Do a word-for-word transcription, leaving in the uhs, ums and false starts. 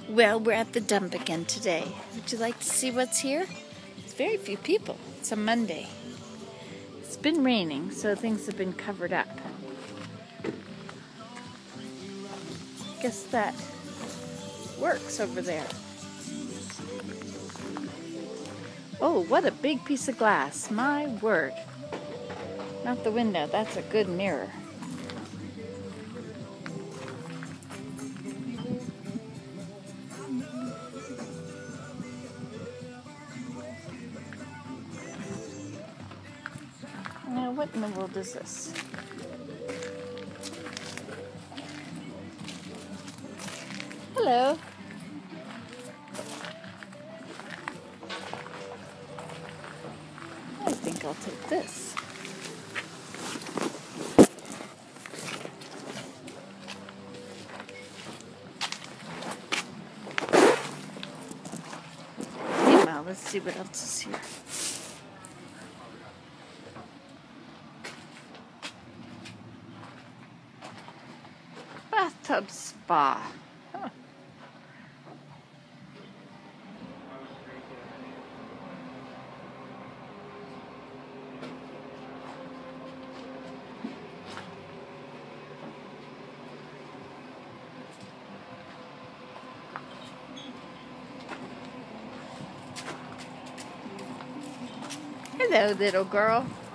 Well, we're at the dump again today. Would you like to see what's here? It's very few people. It's a Monday. It's been raining, so things have been covered up. Guess that works over there. Oh, what a big piece of glass. My word. Not the window. That's a good mirror. Now, what in the world is this? Hello. I think I'll take this. Meanwhile, let's see what else is here. Bathtub spa. Huh. Hello, little girl.